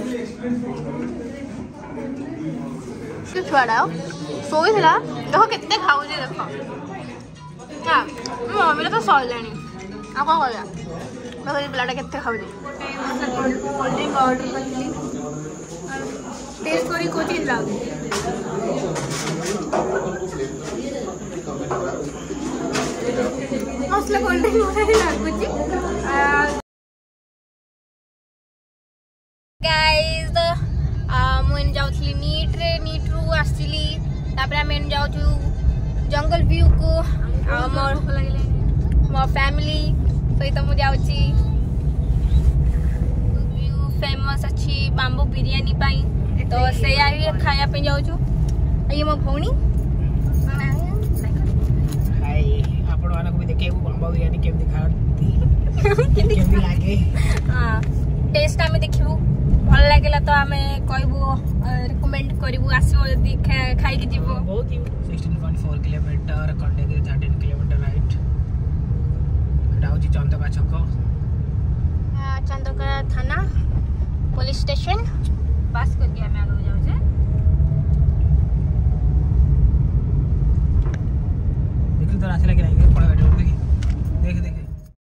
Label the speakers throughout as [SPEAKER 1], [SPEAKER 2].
[SPEAKER 1] कि छुआड़ा सोई थिला देखो केते खाउजे देखो हां मम्मी तो सॉल लेनी आ को गया देखो ये पिलाटा केते खाउजे कोल्ड ड्रिंक ऑर्डर करली टेस्ट करी कोची लाग असला कोल्ड ड्रिंक वाला लागुची गाइस मुइन जाउथली नीट रू आसली तापर मैं जाउछु जंगल व्यू को मो फैमिली सहित मु जाउची व्यू फेमस अच्छी बाम्बू बिरयानी पाई तो से खाया पे जाउछु ये मो भौणी
[SPEAKER 2] हाय आपण वाला को भी देखे बाम्बू बिरयानी केम दिखाती केम लागे
[SPEAKER 1] हां टेस्ट आमे देखिबू भल लागेला तो आमे कहबू रिकमेंड करबू आसीबो जदी खाई के जीवो
[SPEAKER 2] बहुत ही 16.4 किलोमीटर कंडेगे 13 किलोमीटर राइट डाउजी चंदका छक
[SPEAKER 1] चंदका थाना पुलिस स्टेशन पास करके हमें आगे जाओ छे
[SPEAKER 2] देखि तो रास्ता लगे रहेंगे पड़ा बैठे देख देख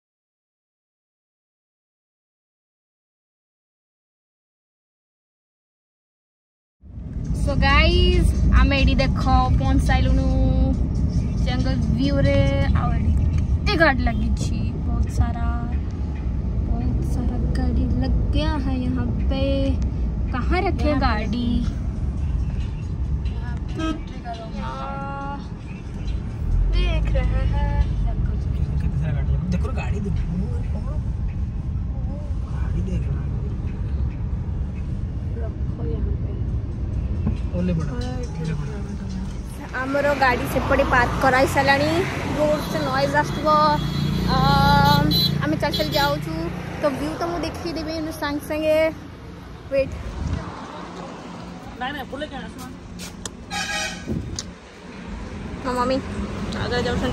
[SPEAKER 1] सो गाइस आमे एडी देखो पहुंच साइलुनु जंगल व्यू रे और एते गाड़ी लगी छी बहुत सारा गाड़ी लग गया है यहाँ पे कहाँ रखे गाड़ी देख रहे हैं
[SPEAKER 2] देखो गाड़ी देख
[SPEAKER 1] आमर गाड़ी सेपटे पार्क कराई साराणी रोड से नॉइज आसो आम चल चल जाऊँ तो व्यू तो मुझे देखी देवी सांगे सांगे वेट मो मम्मी आगे जाऊँ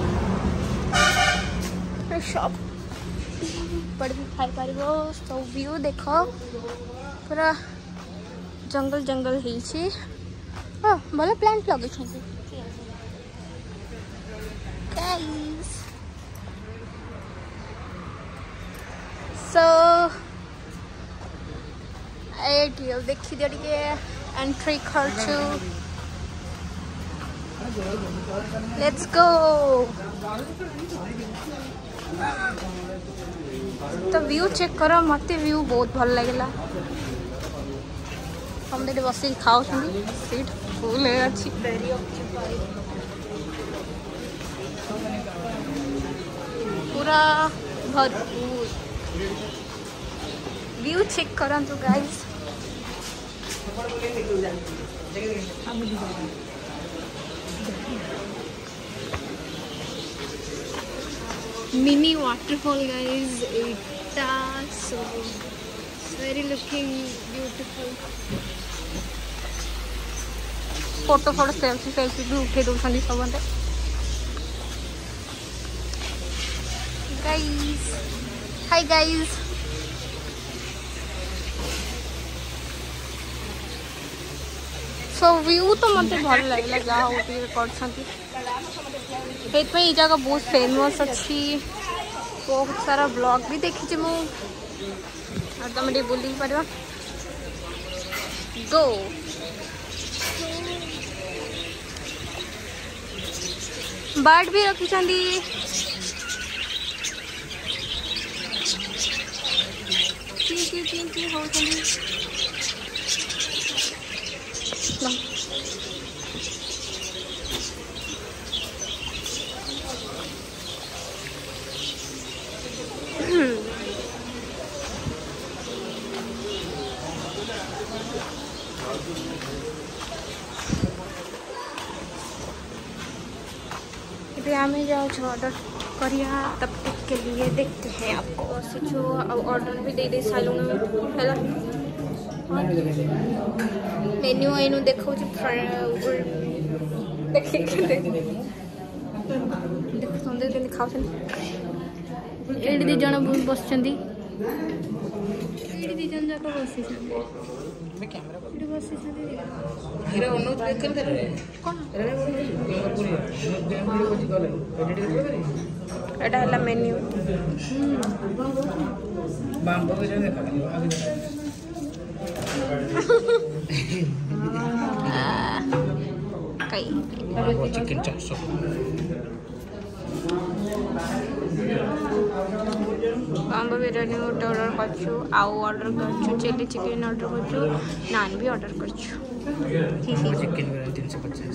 [SPEAKER 1] शॉप पर भी खाई पार तो व्यू देख पूरा जंगल जंगल ही भले प्लांट लगे सो देखी दिया टे एंट्री खर्चु लेट्स गो तो व्यू चेक करो मत व्यू बहुत भल लगेगा हम तो बस खाओ सीट फुल है अच्छी पूरा भरपूर व्यू चेक करंतु गाइस मिनी वाटरफॉल गाइस इटा so very looking beautiful photo selfie भी उठे दौरान सब guys hi guys so view तो मत भल लगे जहाँ कर जगह बहुत फेमस अच्छी बहुत सारा ब्लॉग भी देखी मुझे तुम टे बुल पार गो बर्ड भी रखी हमें जाओ ऑर्डर करिया तब तक के लिए देखते हैं आपको सोचो अब ऑर्डर भी दे सालू है मेन्यू एनु देखो देखो खाऊ दी जन बस ଏଇଠି ଦି ଜଣ ଯାକ ବସିଛନ୍ତି।
[SPEAKER 2] मैं कैमरा
[SPEAKER 1] ଏଇଠି ବସିଛନ୍ତି।
[SPEAKER 2] हेरे ओनो देख कर दे
[SPEAKER 1] କ'ଣ
[SPEAKER 2] हेरे पूरी गेम वीडियो बची गले एडिट कर दे
[SPEAKER 1] ଏଇଟା ହେଲା ମେନ୍ୟୁ।
[SPEAKER 2] बाम्बो के जगह देखा आगे
[SPEAKER 1] कई
[SPEAKER 2] चिकन चासो
[SPEAKER 1] बाम्बो बिरयानी गोटे ऑर्डर करछु आउ ऑर्डर करछु चिली चिकन ऑर्डर करछु नान भी ऑर्डर करछु।
[SPEAKER 2] चिकन बिरयानी 350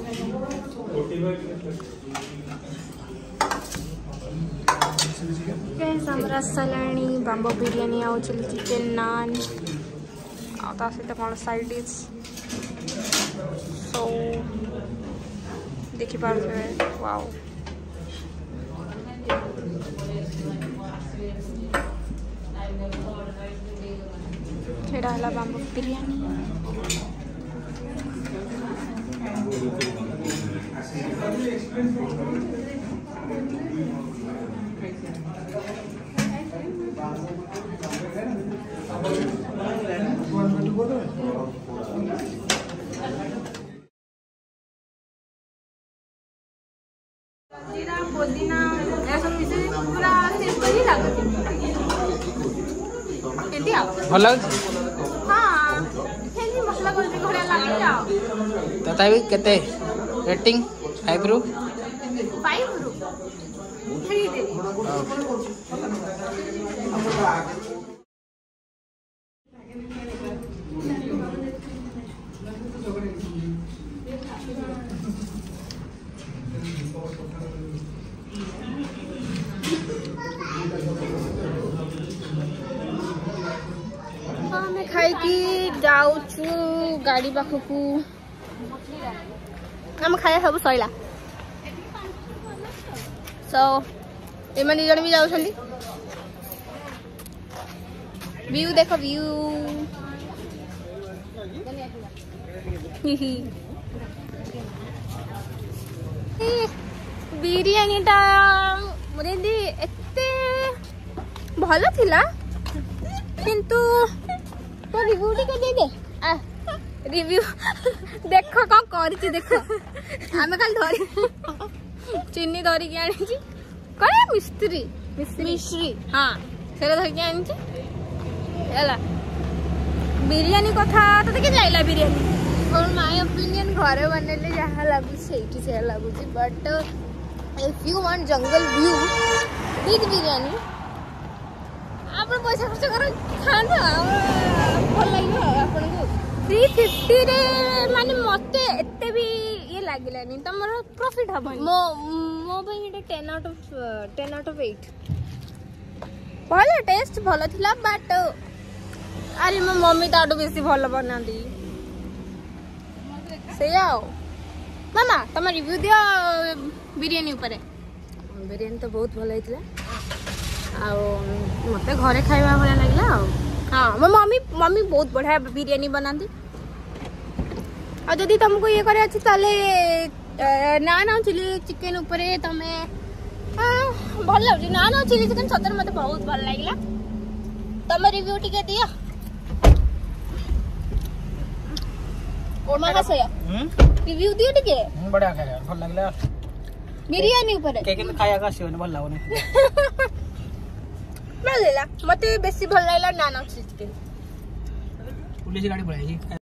[SPEAKER 1] हमरा सलानी बाम्बो बिरयानी आउ चिली चिकन नान आउ ता सहित कौन साइड डिश सो देखि पारे वाओ एटा हला बाम्बो बिरयानी। जीरा पुदीना ऐसा मिसे पूरा सिंपल ही लागत केती आ
[SPEAKER 2] भल
[SPEAKER 1] हां हेनी मसला कर दे घरे लागे जाओ
[SPEAKER 2] तथापि केते रेटिंग 5 रु
[SPEAKER 1] 5 रु 3 दे हमें खाई कि जाऊचु गाड़ी पाखक आम खाया सब सैला सो एम दी जन भी जाऊँ व्यू देख व्यू बिरयानी टा मुझे एते भल थिला किंतु तो रिव्यू टिके दे दे आ रिव्यू देख कौन करछि देख आमे खाली धरी चीनी धरी के आनी छी करे मिस्त्री हां सेरे धरी के आनी छी एला बिरयानी कथा तो देखे जाइला बिरयानी और माय ओपिनियन घरे बनेले जहा लागु सेठी से लागु छी but if you want jungle view with biryani आप पैसा खर्च कर खाना भल लगे आपन को 350 रे माने मते एते भी ये लागिलानी तमरो प्रॉफिट हबनी मो भाई एटा 10 आउट ऑफ 8 भल टेस्ट भल थिला बट अरे मो मम्मी ताडू बेसी भल बनांदी से आओ मामा तम रिव्यू दियो बिरयानी ऊपर बिरयानी तो बहुत भल हितला मत घरे खाଇବା भला लागला हाँ मो मम्मी बहुत बढ़िया बिरयानी बनाती और जदि तुमको ये करे अच्छी ताले नान और चिली चिकन ऊपर तमे भल लगे नान और चिली चिकन सतर मत बहुत भल लागला तुम रिव्यू टिके दियो ओमा का सया रिव्यू दियो टिके
[SPEAKER 2] बढ़िया खाया भल लागला
[SPEAKER 1] बिरयानी ऊपर
[SPEAKER 2] के खाया का सियो भल लागने
[SPEAKER 1] मत बेसी भल लागला नान और चिली चिकन
[SPEAKER 2] पुलिस गाड़ी पड़ाई